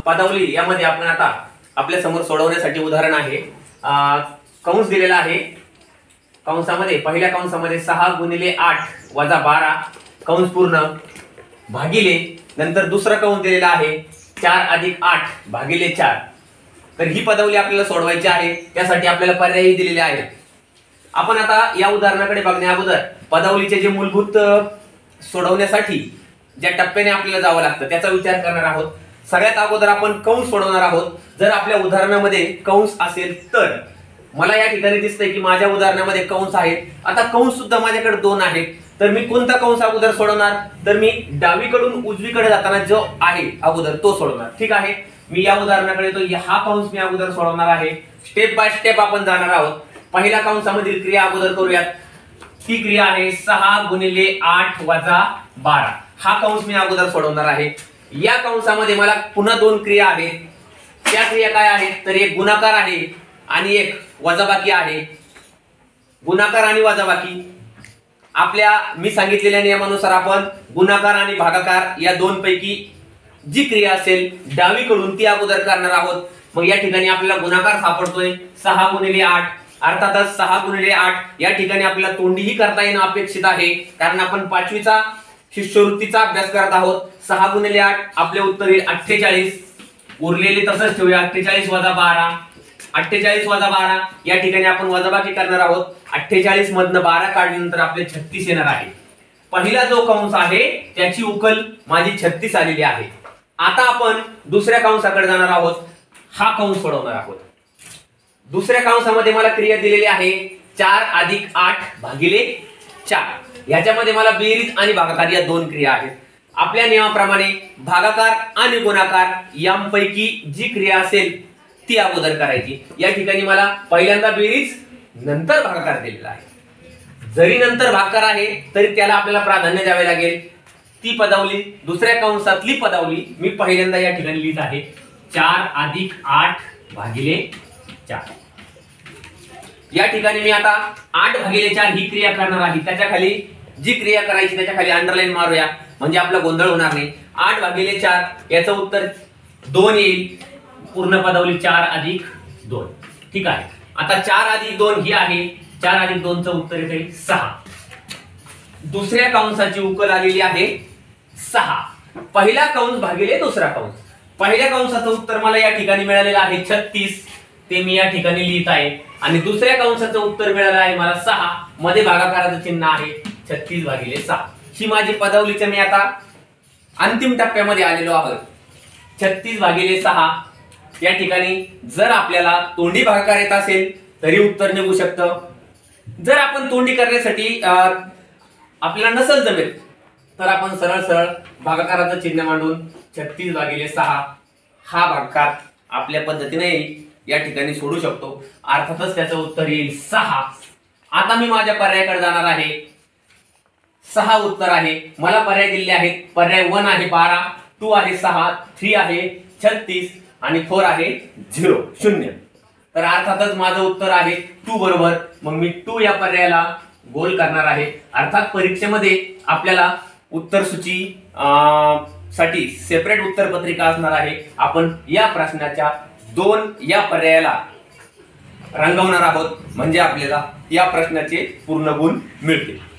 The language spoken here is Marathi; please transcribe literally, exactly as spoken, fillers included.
पदावली यामध्ये आपण आता आपल्या समोर सोडवण्यासाठी उदाहरण आहे। कंस दिलेला आहे, कंसामध्ये पहिल्या कंसामध्ये सहा गुणिले आठ वजा बारा कंस पूर्ण भागिले, नंतर दुसरा कंस दिलेला आहे चार अधिक आठ भागिले चार। तर ही पदावली आपल्याला सोडवायची आहे, त्यासाठी आपल्याला पर्याय दिलेले आहेत। आपण आता या उदाहरणाकडे बघण्या अगोदर पदावलीचे जे मूलभूत सोडवण्यासाठी ज्या टप्प्याने आपल्याला जावं लागतं त्याचा विचार करणार आहोत। सगळ्यात अगोदर आपण कंस सोडवणार आहोत। जर आपल्या उदाहरणामध्ये कंस असेल तर मला या ठिकाणी दिसतंय की माझ्या उदाहरणामध्ये कंस आहेत। आता कंस सुद्धा माझ्याकडे दोन आहेत, तर मी कोणता कंस अगोदर सोडवणार? तर मी डावीकडून उजवीकडे जाताना जो आहे अगोदर तो सोडवणार। ठीक आहे, मी या उदाहरणाकडे येतो। हा कंस मी अगोदर सोडवणार आहे। स्टेप बाय स्टेप आपण जाणार आहोत। पहिल्या कंसामधील क्रिया अगोदर करूयात। ती क्रिया आहे सहा गुणिले आठ वजा बारा। हा कंस मी अगोदर सोडवणार आहे। या कंसामध्ये मला पुन्हा दोन क्रिया आहेत। त्या क्रिया काय आहेत? तर एक गुणाकार आहे आणि एक वजाबाकी आहे। गुणाकार आणि वजाबाकी आपल्या मी सांगितलेल्या नियमानुसार आपण गुणाकार आणि भागाकार या दोन पैकी जी क्रिया असेल डावीकडून ती अगोदर करणार आहोत। मग या ठिकाणी आपल्याला गुणाकार सापडतोय सहा गुणिले आठ। अर्थातच सहा गुणिले आठ या ठिकाणी आपल्याला तोंडीही करता येणं अपेक्षित आहे, कारण आपण पाचवीचा शिष्यवृत्तीचा अभ्यास करत आहोत। सहा गुणिले आठ आपले उत्तर येईल अठ्ठेचाळीस। उरलेले तसंच ठेवूया, अठ्ठेचाळीस वजा बारा। अठ्ठेचाळीस वजा बारा या ठिकाणी आपण वजाबाकी करणार आहोत। अठ्ठेचाळीस मधनं बारा काढल्यानंतर आपले छत्तीस येणार आहे। पहिला जो कंस आहे त्याची उकल माझी छत्तीस आलेली आहे। आता आपण दुसऱ्या कंसाकडे जाणार आहोत। हा कंस सोडवणार आहोत। दुसऱ्या कंसामध्ये मला क्रिया दिलेली आहे चार अधिक आठ भागिले चार। याच्यामध्ये मला बेरीज आणि भागाकार या दोन क्रिया आहेत। आपल्या नियमाप्रमाणे भागाकार आणि गुणाकार यांपैकी जी क्रिया असेल ती अगोदर करायची। या ठिकाणी मला पहिल्यांदा बेरीज नंतर भागाकार दिलेला आहे। जरी नंतर भागाकार आहे तरी त्याला आपल्याला प्राधान्य द्यावे लागेल। ती पदावली दुसऱ्या कंसातली पदावली मी पहिल्यांदा या ठिकाणी लिहित आहे चार अधिक आठ भागिले चार। या ठिकाणी मी आता आठ भागिले चार ही क्रिया करणार आहे। त्याच्या खाली जी क्रिया करायची त्याच्या खाली अंडरलाईन मारूया, म्हणजे आपला गोंधळ होणार नाही। आठ भागिले चार याचं उत्तर दोन येईल। पूर्ण पदावली चार अधिक दोन। ठीक आहे, आता चार अधिक दोन ही आहे। चार अधिक दोन चं उत्तर येते सहा। दुसऱ्या कंसाची उकल आलेली आहे सहा। पहिला कंस भागिले दुसरा कंस। पहिल्या कंसाचं उत्तर मला या ठिकाणी मिळालेलं आहे छत्तीस, ते मी या ठिकाणी लिहित आहे। आणि दुसऱ्या कंसाचं उत्तर मिळालं आहे मला सहा, मध्ये भागाकाराचं चिन्ह आहे छत्तीस भागिले सहा। ही माझी पदावलीचं मी आता अंतिम टप्प्यामध्ये आलेलो आहोत। छत्तीस भागिले सहा या ठिकाणी जर आपल्याला तोंडी भागाकार येत असेल तरी उत्तर निघू शकतं। जर आपण तोंडी करण्यासाठी आपल्याला नसल जमेल तर आपण सरळ सरळ भागाकाराचं चिन्ह मांडून छत्तीस भागिले सहा हा भागाकार आपल्या पद्धतीने या ठिकाणी सोडू शकतो। अर्थातच त्याचं उत्तर येईल सहा। आता मी माझ्या पर्यायाकडे जाणार आहे। सहा उत्तर आहे। मला पर्याय दिलेले आहेत। पर्याय वन आहे बारा, टू आहे सहा, थ्री आहे छत्तीस आणि फोर आहे झिरो शून्य। तर अर्थातच माझं उत्तर आहे टू बरोबर। मग मी टू या पर्यायाला गोल करणार आहे। अर्थात परीक्षेमध्ये आपल्याला उत्तर सूची साठी सेपरेट उत्तर पत्रिका असणार आहे। आपण या प्रश्नाच्या दोन या पर्यायाला रंगवणार आहोत, म्हणजे आपल्याला या प्रश्नाचे पूर्ण गुण मिळतील।